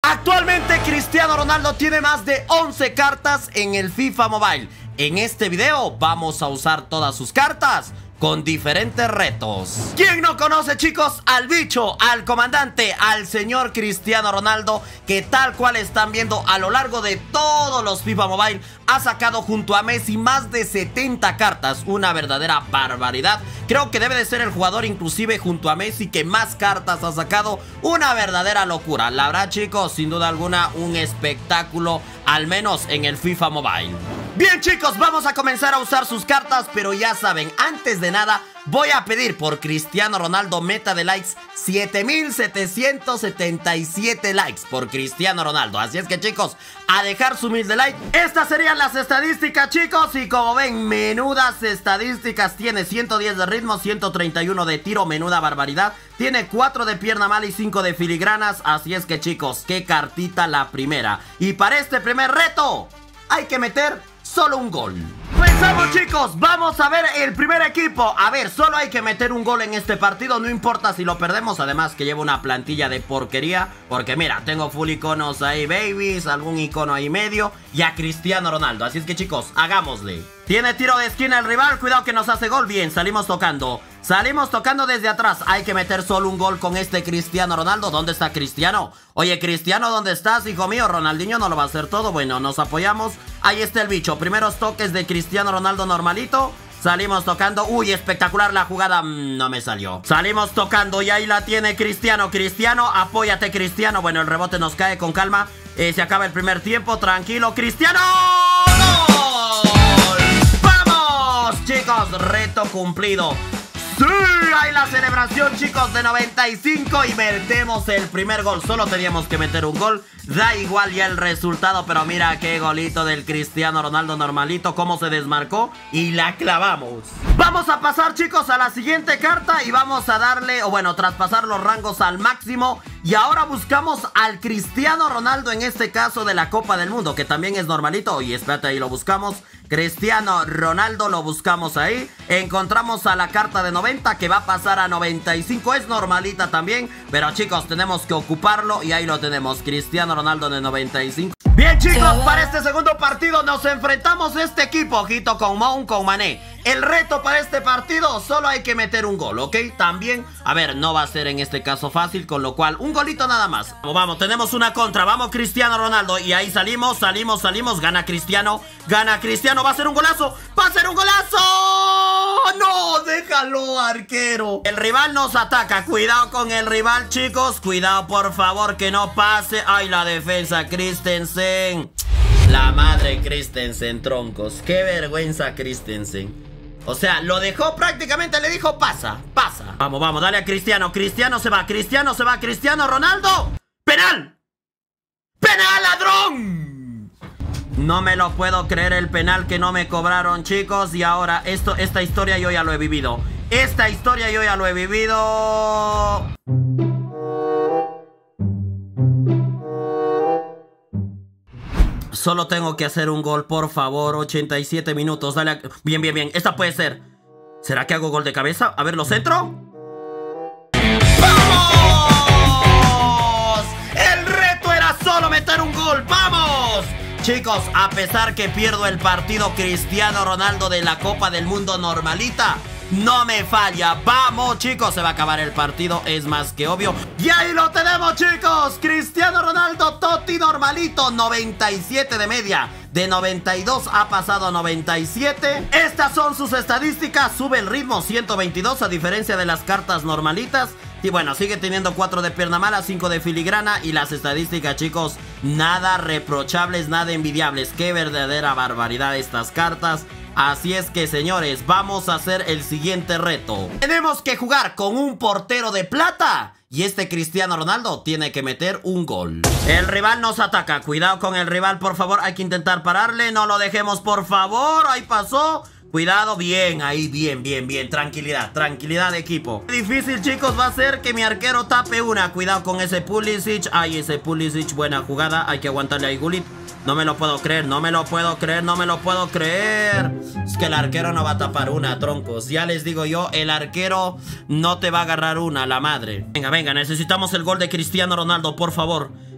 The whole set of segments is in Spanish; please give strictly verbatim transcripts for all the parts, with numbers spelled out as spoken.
Actualmente Cristiano Ronaldo tiene más de once cartas en el FIFA Mobile. En este video vamos a usar todas sus cartas con diferentes retos. ¿Quién no conoce, chicos, al bicho, al comandante, al señor Cristiano Ronaldo, que tal cual están viendo a lo largo de todos los FIFA Mobile ha sacado junto a Messi más de setenta cartas? Una verdadera barbaridad. Creo que debe de ser el jugador inclusive junto a Messi que más cartas ha sacado. Una verdadera locura. La verdad, chicos, sin duda alguna un espectáculo, al menos en el FIFA Mobile. Bien, chicos, vamos a comenzar a usar sus cartas, pero ya saben, antes de nada voy a pedir por Cristiano Ronaldo meta de likes siete mil setecientos setenta y siete likes por Cristiano Ronaldo. Así es que, chicos, a dejar su humilde like. Estas serían las estadísticas, chicos, y como ven, menudas estadísticas. Tiene ciento diez de ritmo, ciento treinta y uno de tiro, menuda barbaridad. Tiene cuatro de pierna mala y cinco de filigranas. Así es que, chicos, qué cartita la primera. Y para este primer reto hay que meter solo un gol. Comenzamos, chicos, vamos a ver el primer equipo. A ver, solo hay que meter un gol en este partido, no importa si lo perdemos. Además que llevo una plantilla de porquería, porque mira, tengo full iconos ahí, babies, algún icono ahí medio, y a Cristiano Ronaldo. Así es que, chicos, hagámosle. Tiene tiro de esquina el rival, cuidado que nos hace gol. Bien, salimos tocando, salimos tocando desde atrás. Hay que meter solo un gol con este Cristiano Ronaldo. ¿Dónde está Cristiano? Oye, Cristiano, ¿dónde estás, hijo mío? Ronaldinho no lo va a hacer todo. Bueno, nos apoyamos. Ahí está el bicho, primeros toques de Cristiano Ronaldo normalito. Salimos tocando, uy, espectacular la jugada, mm, no me salió. Salimos tocando y ahí la tiene Cristiano. Cristiano, apóyate, Cristiano. Bueno, el rebote nos cae con calma. eh, Se acaba el primer tiempo, tranquilo, Cristiano. ¡Gol! ¡Vamos, chicos! Reto cumplido. ¡Sí! Hay la celebración, chicos, de noventa y cinco y metemos el primer gol. Solo teníamos que meter un gol. Da igual ya el resultado, pero mira qué golito del Cristiano Ronaldo normalito, cómo se desmarcó y la clavamos. Vamos a pasar, chicos, a la siguiente carta y vamos a darle, o bueno, traspasar los rangos al máximo. Y ahora buscamos al Cristiano Ronaldo, en este caso de la Copa del Mundo, que también es normalito. Y espérate, ahí lo buscamos. Cristiano Ronaldo, lo buscamos ahí. Encontramos a la carta de noventa que va a pasar a noventa y cinco. Es normalita también, pero, chicos, tenemos que ocuparlo. Y ahí lo tenemos, Cristiano Ronaldo de noventa y cinco. Bien, chicos, para este segundo partido nos enfrentamos a este equipo. Ojito con Mount, con Mané. El reto para este partido, solo hay que meter un gol, ¿ok? También, a ver, no va a ser en este caso fácil, con lo cual, un golito nada más. Vamos, vamos, tenemos una contra, vamos Cristiano Ronaldo. Y ahí salimos, salimos, salimos, gana Cristiano. Gana Cristiano, va a ser un golazo. ¡Va a ser un golazo! ¡No! Déjalo, arquero. El rival nos ataca, cuidado con el rival, chicos. Cuidado, por favor, que no pase. ¡Ay, la defensa, Christensen! La madre Christensen, troncos. Qué vergüenza, Christensen. O sea, lo dejó prácticamente, le dijo pasa, pasa. Vamos, vamos, dale a Cristiano. Cristiano se va, Cristiano se va, Cristiano Ronaldo. ¡Penal! ¡Penal, ladrón! No me lo puedo creer, el penal que no me cobraron, chicos. Y ahora, esto, esta historia yo ya lo he vivido. Esta historia yo ya lo he vivido. Solo tengo que hacer un gol, por favor. ochenta y siete minutos, dale a... Bien, bien, bien, esta puede ser. ¿Será que hago gol de cabeza? A ver, ¿lo centro? ¡Vamos! El reto era solo meter un gol, ¡vamos! Chicos, a pesar que pierdo el partido, Cristiano Ronaldo de la Copa del Mundo normalita no me falla. Vamos, chicos, se va a acabar el partido, es más que obvio. Y ahí lo tenemos, chicos. Cristiano Ronaldo, Totti normalito, noventa y siete de media. De noventa y dos ha pasado a noventa y siete. Estas son sus estadísticas. Sube el ritmo, ciento veintidós, a diferencia de las cartas normalitas. Y bueno, sigue teniendo cuatro de pierna mala, cinco de filigrana. Y las estadísticas, chicos, nada reprochables, nada envidiables. Qué verdadera barbaridad estas cartas. Así es que, señores, vamos a hacer el siguiente reto. Tenemos que jugar con un portero de plata. Y este Cristiano Ronaldo tiene que meter un gol. El rival nos ataca. Cuidado con el rival, por favor. Hay que intentar pararle. No lo dejemos, por favor. Ahí pasó. Cuidado, bien, ahí, bien, bien, bien. Tranquilidad, tranquilidad, equipo. Difícil, chicos, va a ser que mi arquero tape una. Cuidado con ese Pulisic. Ay, ese Pulisic, buena jugada. Hay que aguantarle ahí, Gullit. No me lo puedo creer, no me lo puedo creer, no me lo puedo creer. Es que el arquero no va a tapar una, troncos. Ya les digo yo, el arquero no te va a agarrar una, la madre. Venga, venga, necesitamos el gol de Cristiano Ronaldo, por favor.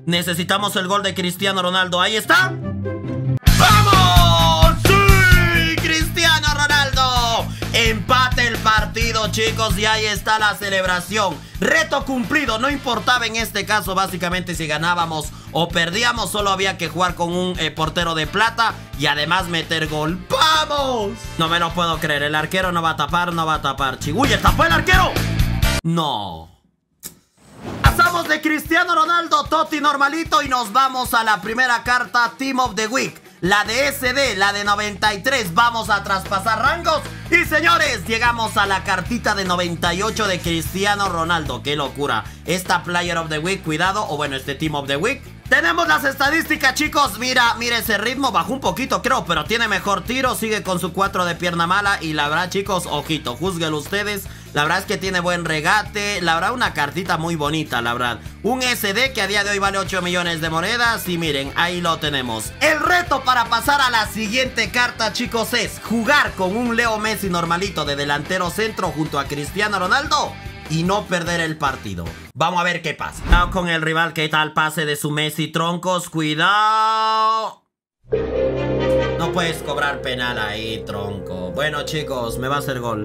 Necesitamos el gol de Cristiano Ronaldo. Ahí está. ¡Vamos! ¡Sí! ¡Cristiano Ronaldo! Empate el partido, chicos, y ahí está la celebración. Reto cumplido, no importaba en este caso básicamente si ganábamos o perdíamos. Solo había que jugar con un eh, portero de plata y además meter gol. ¡Vamos! No me lo puedo creer, el arquero no va a tapar, no va a tapar. ¡Chiguye, tapó el arquero! No. Pasamos de Cristiano Ronaldo, Totti normalito, y nos vamos a la primera carta, Team of the Week. La de S D, la de noventa y tres. Vamos a traspasar rangos. Y señores, llegamos a la cartita de noventa y ocho de Cristiano Ronaldo. ¡Qué locura! Esta Player of the Week, cuidado. O bueno, este Team of the Week. Tenemos las estadísticas, chicos. Mira, mira ese ritmo. Bajó un poquito, creo, pero tiene mejor tiro. Sigue con su cuatro de pierna mala. Y la verdad, chicos, ojito, juzguenlo ustedes. La verdad es que tiene buen regate. La verdad, una cartita muy bonita, la verdad. Un S D que a día de hoy vale ocho millones de monedas. Y miren, ahí lo tenemos. El reto para pasar a la siguiente carta, chicos, es jugar con un Leo Messi normalito de delantero centro junto a Cristiano Ronaldo y no perder el partido. Vamos a ver qué pasa. Cuidado con el rival, ¿qué tal pase de su Messi, troncos? Cuidado. No puedes cobrar penal ahí, tronco. Bueno, chicos, me va a hacer gol.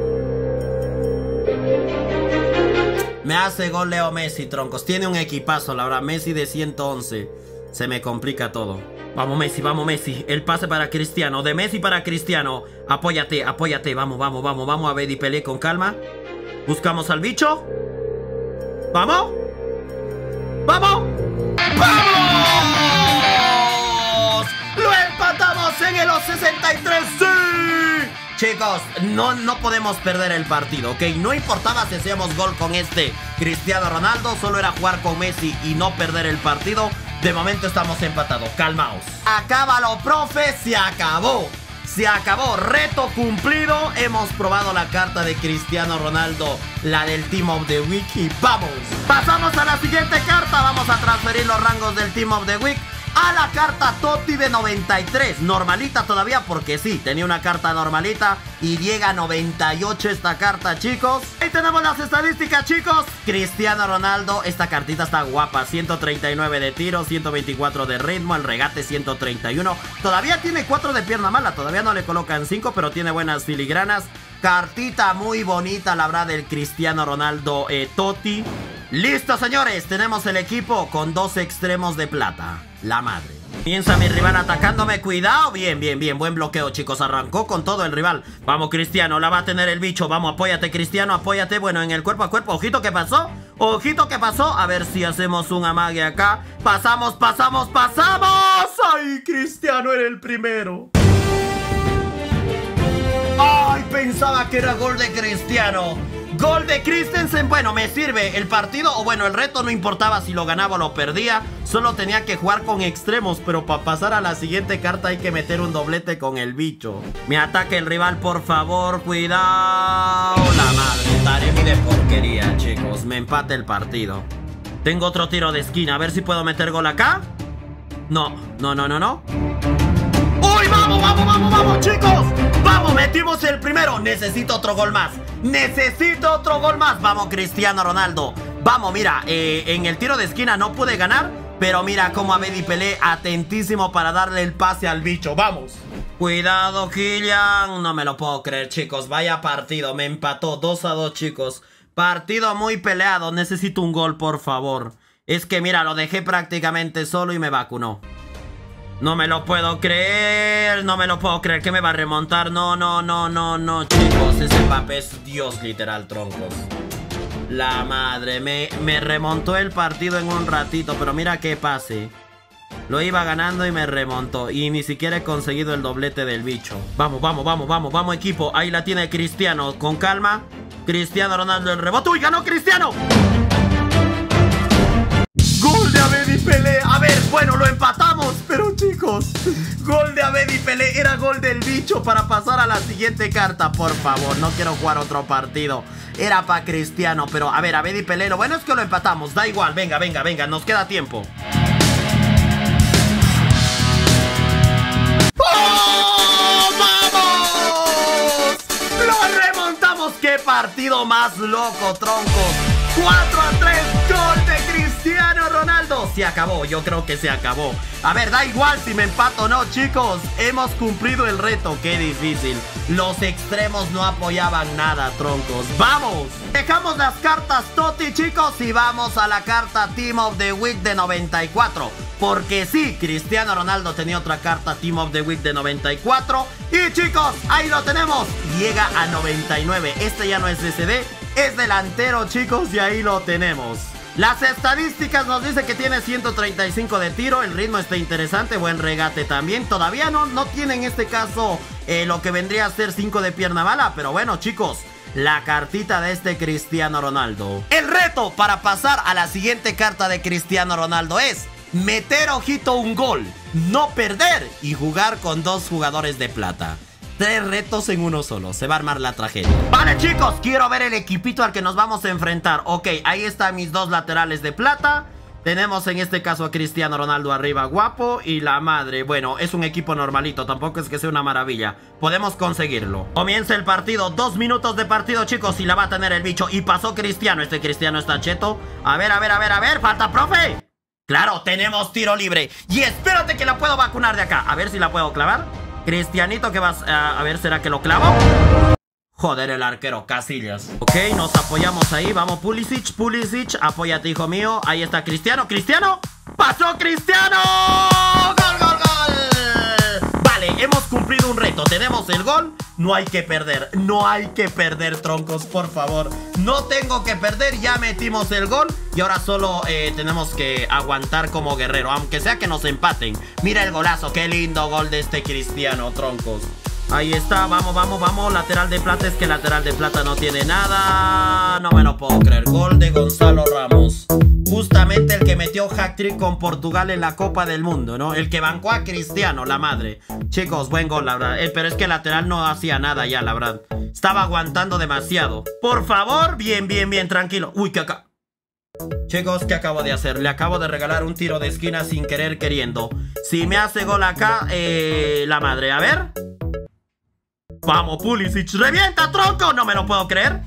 Me hace gol Leo Messi, troncos. Tiene un equipazo, la verdad. Messi de ciento once. Se me complica todo. Vamos Messi, vamos Messi. El pase para Cristiano. De Messi para Cristiano. Apóyate, apóyate. Vamos, vamos, vamos. Vamos a ver y peleé con calma. Buscamos al bicho. ¡Vamos! ¡Vamos! ¡Vamos! ¡Lo empatamos en el sesenta y tres! ¡Sí! Chicos, no, no podemos perder el partido, ¿ok? No importaba si hacíamos gol con este Cristiano Ronaldo. Solo era jugar con Messi y no perder el partido. De momento estamos empatados. Calmaos. Acábalo, profe. Se acabó. Se acabó, reto cumplido. Hemos probado la carta de Cristiano Ronaldo, la del Team of the Week, y vamos. Pasamos a la siguiente carta. Vamos a transferir los rangos del Team of the Week a la carta Totti de noventa y tres. Normalita todavía porque sí, tenía una carta normalita y llega a noventa y ocho esta carta, chicos. Ahí tenemos las estadísticas, chicos. Cristiano Ronaldo, esta cartita está guapa. ciento treinta y nueve de tiro, ciento veinticuatro de ritmo, el regate ciento treinta y uno. Todavía tiene cuatro de pierna mala, todavía no le colocan cinco, pero tiene buenas filigranas. Cartita muy bonita, la verdad, del Cristiano Ronaldo eh, Totti. Listo, señores, tenemos el equipo con dos extremos de plata. La madre. Piensa mi rival atacándome, cuidado. Bien, bien, bien, buen bloqueo, chicos. Arrancó con todo el rival. Vamos, Cristiano, la va a tener el bicho. Vamos, apóyate, Cristiano, apóyate. Bueno, en el cuerpo a cuerpo, ojito que pasó. Ojito que pasó, a ver si hacemos un amague acá. Pasamos, pasamos, pasamos. ¡Ay, Cristiano era el primero! ¡Ay, pensaba que era gol de Cristiano! Gol de Christensen. Bueno, me sirve el partido. O bueno, el reto no importaba si lo ganaba o lo perdía. Solo tenía que jugar con extremos. Pero para pasar a la siguiente carta hay que meter un doblete con el bicho. Me ataque el rival, por favor. Cuidado. La madre, Taremi de porquería, chicos. Me empate el partido. Tengo otro tiro de esquina. A ver si puedo meter gol acá. No, no, no, no, no. ¡Uy, vamos, vamos, vamos, vamos, chicos! ¡Vamos, metimos el primero! Necesito otro gol más. Necesito otro gol más. Vamos, Cristiano Ronaldo. Vamos, mira, eh, en el tiro de esquina no pude ganar, pero mira cómo Abed y Pelé atentísimo para darle el pase al bicho. ¡Vamos! Cuidado, Kylian. No me lo puedo creer, chicos. Vaya partido. Me empató dos a dos, chicos. Partido muy peleado. Necesito un gol, por favor. Es que, mira, lo dejé prácticamente solo y me vacunó. No me lo puedo creer, no me lo puedo creer. ¿Que me va a remontar? No, no, no, no, no, chicos. Ese Mbappé es Dios literal, troncos. La madre, me, me remontó el partido en un ratito. Pero mira qué pase. Lo iba ganando y me remontó. Y ni siquiera he conseguido el doblete del bicho. Vamos, vamos, vamos, vamos, vamos, equipo. Ahí la tiene Cristiano, con calma. Cristiano Ronaldo, el rebote. ¡Uy, ganó Cristiano! Gol de Abed y Pelé. A ver, bueno, lo empatamos, pero chicos, gol de Abed y Pelé. Era gol del bicho para pasar a la siguiente carta. Por favor, no quiero jugar otro partido. Era para Cristiano, pero a ver, Abed y Pelé. Lo bueno es que lo empatamos, da igual. Venga, venga, venga, nos queda tiempo. ¡Oh, vamos! ¡Lo remontamos! ¡Qué partido más loco, troncos! cuatro a tres, gol de Cristiano Ronaldo. Ronaldo. Se acabó, yo creo que se acabó. A ver, da igual si me empato o no, chicos. Hemos cumplido el reto, qué difícil. Los extremos no apoyaban nada, troncos. ¡Vamos! Dejamos las cartas Totti, chicos, y vamos a la carta Team of the Week de noventa y cuatro. Porque sí, Cristiano Ronaldo tenía otra carta Team of the Week de noventa y cuatro. Y chicos, ahí lo tenemos. Llega a noventa y nueve. Este ya no es D C D, es delantero, chicos, y ahí lo tenemos. Las estadísticas nos dice que tiene ciento treinta y cinco de tiro. El ritmo está interesante, buen regate también. Todavía no, no tiene en este caso eh, lo que vendría a ser cinco de pierna bala. Pero bueno, chicos, la cartita de este Cristiano Ronaldo. El reto para pasar a la siguiente carta de Cristiano Ronaldo es meter, ojito, un gol, no perder y jugar con dos jugadores de plata. Tres retos en uno solo, se va a armar la tragedia. Vale, chicos, quiero ver el equipito al que nos vamos a enfrentar. Ok, ahí están mis dos laterales de plata. Tenemos en este caso a Cristiano Ronaldo arriba, guapo, y la madre. Bueno, es un equipo normalito, tampoco es que sea una maravilla. Podemos conseguirlo. Comienza el partido, dos minutos de partido, chicos, y la va a tener el bicho. Y pasó Cristiano, este Cristiano está cheto. A ver, a ver, a ver, a ver, falta, profe. Claro, tenemos tiro libre. Y espérate que la puedo vacunar de acá. A ver si la puedo clavar. Cristianito, que vas a, a ver, ¿será que lo clavo? Joder, el arquero, Casillas. Ok, nos apoyamos ahí, vamos, Pulisic, Pulisic, apóyate, hijo mío. Ahí está Cristiano, Cristiano. ¡Pasó Cristiano! ¡Gol, gol, gol! Vale, hemos cumplido un reto, tenemos el gol. No hay que perder, no hay que perder, troncos, por favor. No tengo que perder, ya metimos el gol. Y ahora solo eh, tenemos que aguantar como guerrero, aunque sea que nos empaten. Mira el golazo, qué lindo gol de este Cristiano, troncos. Ahí está, vamos, vamos, vamos. Lateral de plata, es que lateral de plata no tiene nada. No me lo puedo creer, gol de Gonzalo Ramos. Justamente el que metió hat-trick con Portugal en la Copa del Mundo, ¿no? El que bancó a Cristiano, la madre. Chicos, buen gol, la verdad. Eh, pero es que el lateral no hacía nada ya, la verdad. Estaba aguantando demasiado. Por favor, bien, bien, bien, tranquilo. Uy, que acá... Chicos, ¿qué acabo de hacer? Le acabo de regalar un tiro de esquina sin querer queriendo. Si me hace gol acá, eh, la madre. A ver. Vamos, Pulisic. ¡Revienta, tronco! No me lo puedo creer.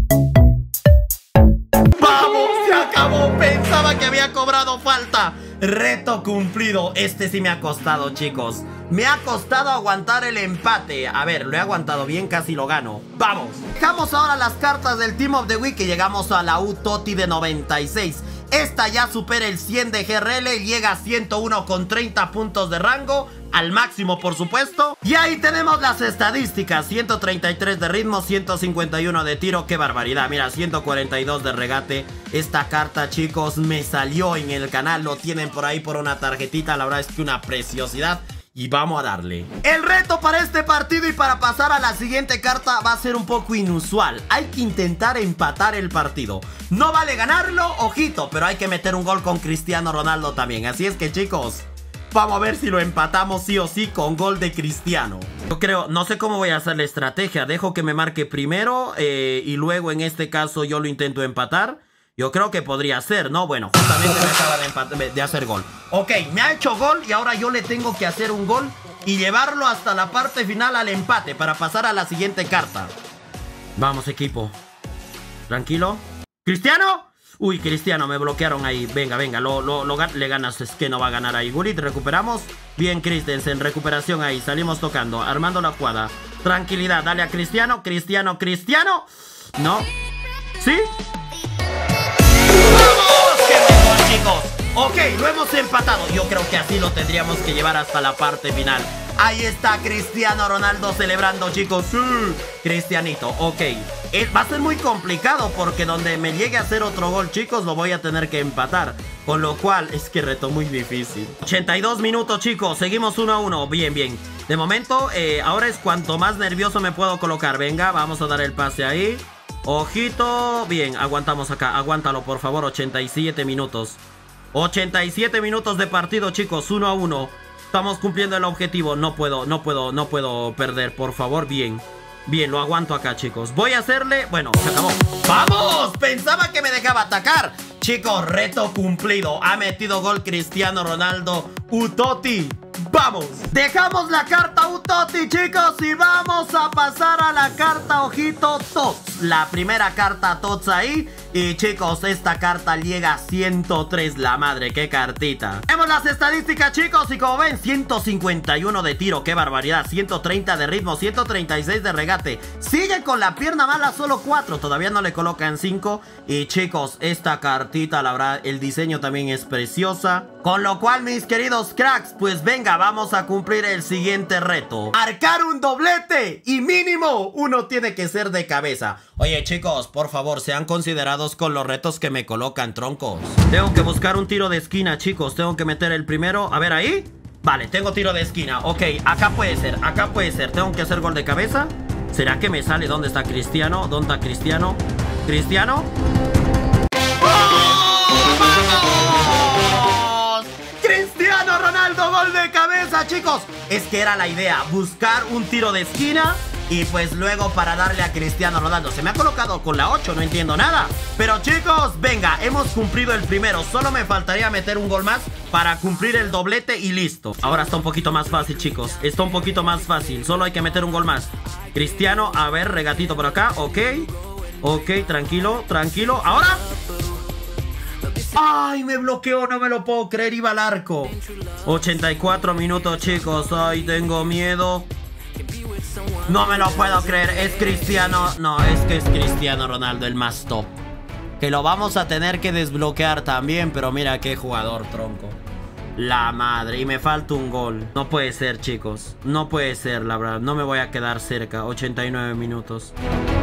¡Vamos! ¡Se acabó! Pensaba que había cobrado falta. Reto cumplido. Este sí me ha costado, chicos. Me ha costado aguantar el empate. A ver, lo he aguantado bien, casi lo gano. ¡Vamos! Dejamos ahora las cartas del Team of the Week y llegamos a la U Totti de noventa y seis. Esta ya supera el cien de G R L y llega a ciento uno con treinta puntos de rango. Al máximo, por supuesto. Y ahí tenemos las estadísticas. ciento treinta y tres de ritmo, ciento cincuenta y uno de tiro. ¡Qué barbaridad! Mira, ciento cuarenta y dos de regate. Esta carta, chicos, me salió en el canal. Lo tienen por ahí por una tarjetita. La verdad es que una preciosidad. Y vamos a darle. El reto para este partido y para pasar a la siguiente carta va a ser un poco inusual. Hay que intentar empatar el partido. No vale ganarlo, ojito, pero hay que meter un gol con Cristiano Ronaldo también. Así es que, chicos, vamos a ver si lo empatamos sí o sí con gol de Cristiano. Yo creo, no sé cómo voy a hacer la estrategia. Dejo que me marque primero eh, y luego en este caso yo lo intento empatar. Yo creo que podría ser, ¿no? Bueno, justamente me acaba de, empatar, de hacer gol. Ok, me ha hecho gol y ahora yo le tengo que hacer un gol y llevarlo hasta la parte final al empate para pasar a la siguiente carta. Vamos, equipo. Tranquilo. ¿Cristiano? Uy, Cristiano, me bloquearon ahí. Venga, venga, lo, lo, lo, le ganas. Es que no va a ganar ahí. Gullit, recuperamos. Bien, Christensen, recuperación ahí. Salimos tocando, armando la jugada. Tranquilidad, dale a Cristiano. Cristiano, Cristiano. No. ¿Sí? ¡Vamos! ¡Qué buen gol, chicos! Ok, lo hemos empatado. Yo creo que así lo tendríamos que llevar hasta la parte final. Ahí está Cristiano Ronaldo celebrando, chicos. Sí. Cristianito, ok. Eh, va a ser muy complicado porque donde me llegue a hacer otro gol, chicos, lo voy a tener que empatar. Con lo cual, es que reto muy difícil. ochenta y dos minutos, chicos. Seguimos uno a uno. Bien, bien. De momento, eh, ahora es cuanto más nervioso me puedo colocar. Venga, vamos a dar el pase ahí. Ojito. Bien, aguantamos acá. Aguántalo, por favor. ochenta y siete minutos. ochenta y siete minutos de partido, chicos. uno a uno. Estamos cumpliendo el objetivo. No puedo, no puedo, no puedo perder, por favor. Bien. Bien, lo aguanto acá, chicos. Voy a hacerle... Bueno, se acabó. ¡Vamos! Pensaba que me dejaba atacar. Chicos, reto cumplido. Ha metido gol Cristiano Ronaldo. U Totti ¡Vamos! Dejamos la carta Utotti, chicos, y vamos a pasar a la carta Ojito Tots. La primera carta Tots ahí. Y chicos, esta carta llega a ciento tres. La madre, qué cartita. Vemos las estadísticas, chicos, y como ven, ciento cincuenta y uno de tiro, qué barbaridad. Ciento treinta de ritmo, ciento treinta y seis de regate. Sigue con la pierna mala, solo cuatro. Todavía no le colocan cinco. Y chicos, esta cartita, la verdad, el diseño también es preciosa. Con lo cual, mis queridos cracks, pues venga, vamos a cumplir el siguiente reto. Marcar un doblete. Y mínimo, uno tiene que ser de cabeza. Oye, chicos, por favor, sean considerados con los retos que me colocan, troncos. Tengo que buscar un tiro de esquina, chicos. Tengo que meter el primero. A ver, ahí. Vale, tengo tiro de esquina. Ok, acá puede ser, acá puede ser. Tengo que hacer gol de cabeza. ¿Será que me sale? ¿Dónde está Cristiano? ¿Dónde está Cristiano? ¿Cristiano? ¡Oh! ¡Vamos! ¡Cristiano Ronaldo, gol de cabeza, chicos! Es que era la idea, buscar un tiro de esquina y pues luego para darle a Cristiano Ronaldo. Se me ha colocado con la ocho, no entiendo nada. Pero chicos, venga, hemos cumplido el primero. Solo me faltaría meter un gol más para cumplir el doblete y listo. Ahora está un poquito más fácil, chicos. Está un poquito más fácil, solo hay que meter un gol más. Cristiano, a ver, regatito por acá, ok. Ok, tranquilo, tranquilo. Ahora. ¡Ay, me bloqueó! No me lo puedo creer, iba al arco. ochenta y cuatro minutos, chicos. Ay, tengo miedo. No me lo puedo creer, es Cristiano. No, es que es Cristiano Ronaldo, el más top. Que lo vamos a tener que desbloquear también. Pero mira qué jugador, tronco. La madre, y me falta un gol. No puede ser, chicos. No puede ser, la verdad. No me voy a quedar cerca. ochenta y nueve minutos.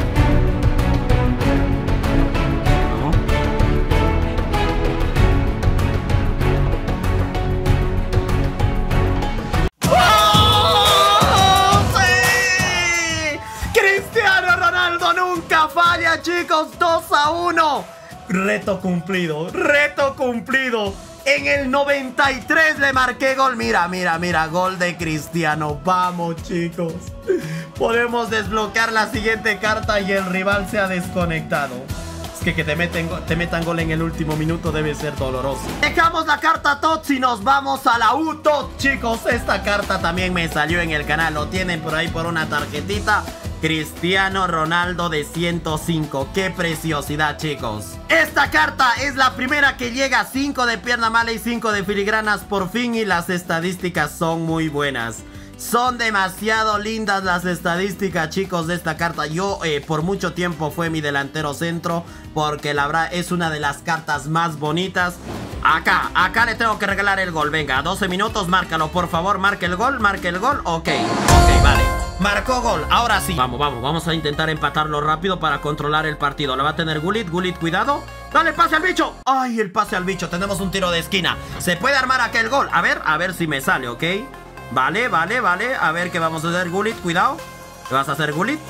Falla, chicos, dos a uno. Reto cumplido, reto cumplido. En el noventa y tres le marqué gol. Mira, mira, mira, gol de Cristiano. Vamos, chicos. Podemos desbloquear la siguiente carta y el rival se ha desconectado. Es que que te, meten, te metan gol en el último minuto debe ser doloroso. Dejamos la carta Tots y nos vamos a la U-Tots, chicos. Esta carta también me salió en el canal. Lo tienen por ahí por una tarjetita. Cristiano Ronaldo de ciento cinco. ¡Qué preciosidad, chicos! Esta carta es la primera que llega a cinco de pierna mala y cinco de filigranas por fin. Y las estadísticas son muy buenas. Son demasiado lindas las estadísticas, chicos, de esta carta. Yo eh, por mucho tiempo fue mi delantero centro, porque la verdad es una de las cartas más bonitas. Acá, acá le tengo que regalar el gol. Venga, doce minutos, márcalo, por favor. Marque el gol, marque el gol. Ok, ok, vale. Marcó gol, ahora sí. Vamos, vamos, vamos a intentar empatarlo rápido para controlar el partido. La va a tener Gullit, Gullit, cuidado. Dale, pase al bicho. Ay, el pase al bicho, tenemos un tiro de esquina. Se puede armar aquel gol, a ver, a ver si me sale, ok. Vale, vale, vale, a ver qué vamos a hacer, Gullit, cuidado. ¿Qué vas a hacer, Gullit?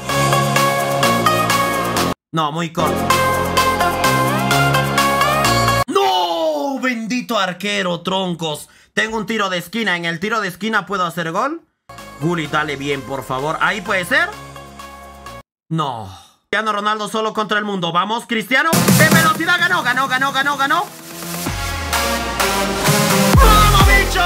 No, muy corto. ¡No! Bendito arquero, troncos. Tengo un tiro de esquina, en el tiro de esquina puedo hacer gol. Gullit, dale bien, por favor. ¿Ahí puede ser? No. Cristiano Ronaldo solo contra el mundo. Vamos, Cristiano. ¡En velocidad! Ganó, ganó, ganó, ganó, ganó. ¡Vamos, bicho!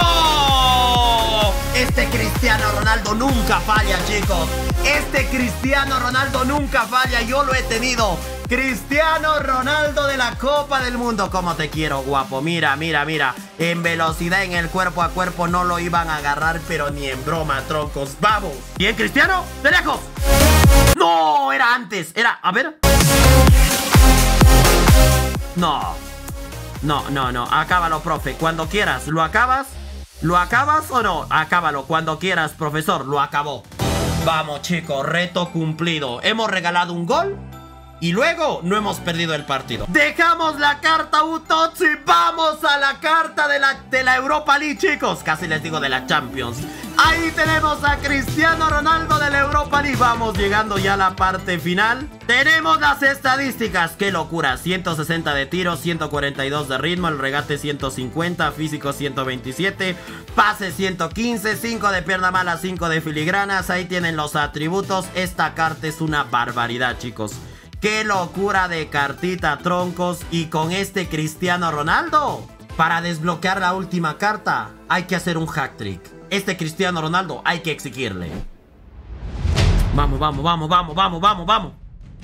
Este Cristiano Ronaldo nunca falla, chicos. Este Cristiano Ronaldo nunca falla. Yo lo he tenido. Cristiano Ronaldo de la Copa del Mundo. Cómo te quiero, guapo. Mira, mira, mira. En velocidad, en el cuerpo a cuerpo no lo iban a agarrar, pero ni en broma, troncos. ¡Vamos! Bien, Cristiano. ¡De lejos! ¡No! Era antes. Era... A ver. No. No, no, no. Acábalo, profe. Cuando quieras. ¿Lo acabas? ¿Lo acabas o no? Acábalo. Cuando quieras, profesor. Lo acabó. Vamos, chicos. Reto cumplido. Hemos regalado un gol. Y luego no hemos perdido el partido. Dejamos la carta U-Tots y vamos a la carta de la, de la Europa League, chicos. Casi les digo de la Champions. Ahí tenemos a Cristiano Ronaldo de la Europa League. Vamos llegando ya a la parte final. Tenemos las estadísticas. ¡Qué locura! ciento sesenta de tiro, ciento cuarenta y dos de ritmo, el regate ciento cincuenta, físico ciento veintisiete, pase ciento quince, cinco de pierna mala, cinco de filigranas. Ahí tienen los atributos. Esta carta es una barbaridad, chicos. ¡Qué locura de cartita, troncos! Y con este Cristiano Ronaldo Para desbloquear la última carta hay que hacer un hack trick. Este Cristiano Ronaldo hay que exigirle. Vamos, vamos, vamos, vamos, vamos, vamos, vamos.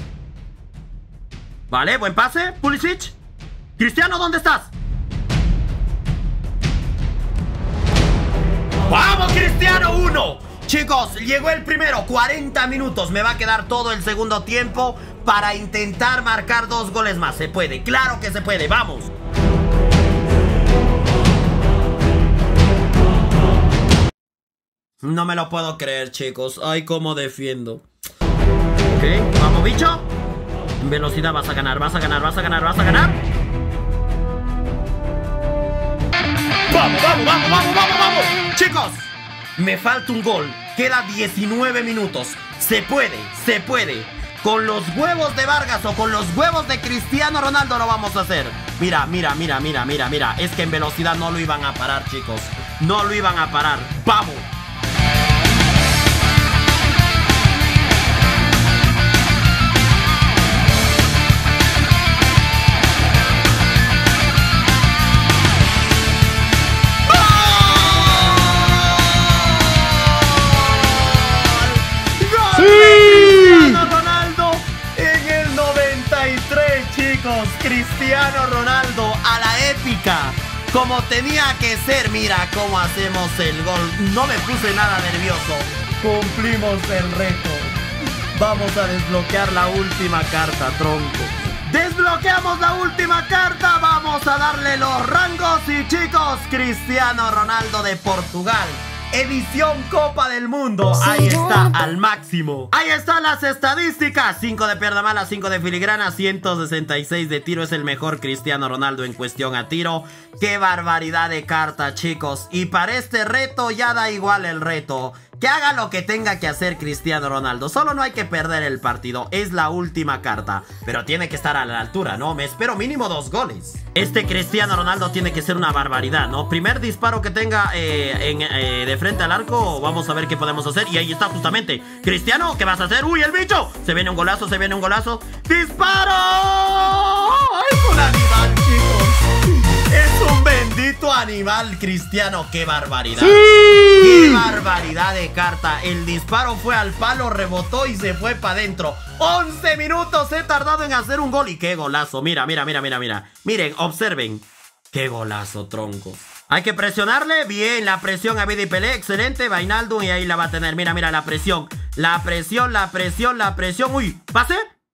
Vale, buen pase, Pulisic. Cristiano, ¿dónde estás? ¡Vamos, Cristiano! ¡Uno! Chicos, llegó el primero, cuarenta minutos. Me va a quedar todo el segundo tiempo para intentar marcar dos goles más. Se puede, claro que se puede, vamos. No me lo puedo creer, chicos. Ay, cómo defiendo. Ok, vamos, bicho. En velocidad vas a ganar, vas a ganar, vas a ganar, vas a ganar. ¡Vamos, vamos, vamos, vamos, vamos, vamos! Chicos, me falta un gol. Queda diecinueve minutos. Se puede, se puede. Con los huevos de Vargas o con los huevos de Cristiano Ronaldo lo vamos a hacer. Mira, mira, mira, mira, mira, mira. Es que en velocidad no lo iban a parar, chicos. No lo iban a parar. ¡Vamos! Cristiano Ronaldo a la épica, como tenía que ser. Mira cómo hacemos el gol. No me puse nada nervioso. Cumplimos el reto. Vamos a desbloquear la última carta, tronco. Desbloqueamos la última carta. Vamos a darle los rangos. Y chicos, Cristiano Ronaldo de Portugal, edición Copa del Mundo. Ahí está, al máximo. Ahí están las estadísticas. cinco de pierna mala, cinco de filigrana, ciento sesenta y seis de tiro. Es el mejor Cristiano Ronaldo en cuestión a tiro. Qué barbaridad de carta, chicos. Y para este reto ya da igual el reto. Que haga lo que tenga que hacer Cristiano Ronaldo. Solo no hay que perder el partido. Es la última carta. Pero tiene que estar a la altura, ¿no? Me espero mínimo dos goles. Este Cristiano Ronaldo tiene que ser una barbaridad, ¿no? Primer disparo que tenga eh, en, eh, de frente al arco. Vamos a ver qué podemos hacer. Y ahí está justamente. Cristiano, ¿qué vas a hacer? ¡Uy, el bicho! Se viene un golazo, se viene un golazo. ¡Disparo! ¡Es un animal, chicos! Es un bendito animal, Cristiano. ¡Qué barbaridad! ¡Sí! ¡Qué barbaridad de carta! El disparo fue al palo, rebotó y se fue para adentro. once minutos he tardado en hacer un gol. Y qué golazo. Mira, mira, mira, mira, mira. Miren, observen. Qué golazo, tronco. Hay que presionarle. Bien, la presión a Vida y Pelé. Excelente. Wijnaldum y ahí la va a tener. Mira, mira, la presión. La presión, la presión, la presión. Uy, ¿pase?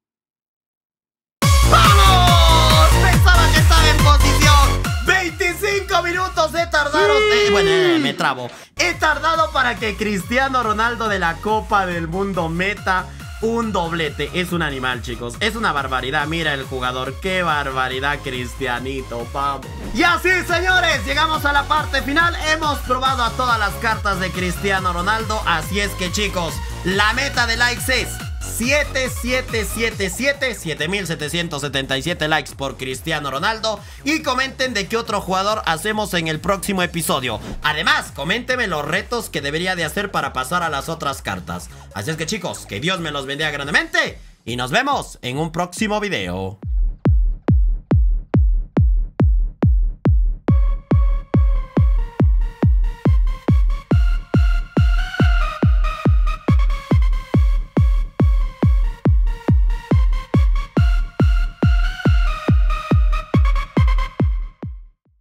¡Vamos! Pensaba que estaba en posición. veinticinco minutos he tardado. Sí. Eh, bueno, eh, me trabo. He tardado para que Cristiano Ronaldo de la Copa del Mundo meta un doblete. Es un animal, chicos. Es una barbaridad. Mira el jugador. Qué barbaridad, Cristianito. Vamos. Y así, señores, llegamos a la parte final. Hemos probado a todas las cartas de Cristiano Ronaldo. Así es que, chicos, la meta de likes es siete siete siete siete siete mil setecientos setenta y siete likes por Cristiano Ronaldo. Y comenten de qué otro jugador hacemos en el próximo episodio. Además, coméntenme los retos que debería de hacer para pasar a las otras cartas. Así es que, chicos, que Dios me los bendiga grandemente y nos vemos en un próximo video.